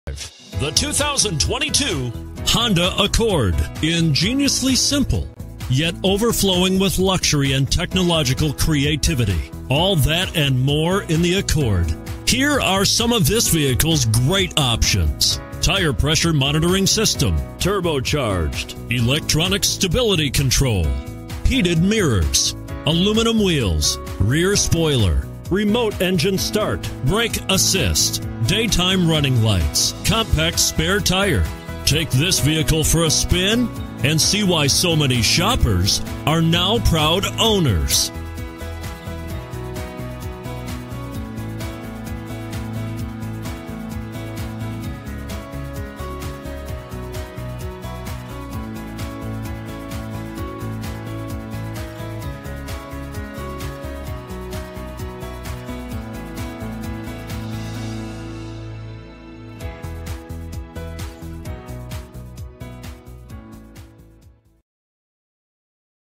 The 2022 Honda Accord. Ingeniously simple, yet overflowing with luxury and technological creativity. All that and more in the Accord. Here are some of this vehicle's great options: tire pressure monitoring system, turbocharged, electronic stability control, heated mirrors, aluminum wheels, rear spoiler, remote engine start, brake assist, daytime running lights, compact spare tire. Take this vehicle for a spin and see why so many shoppers are now proud owners.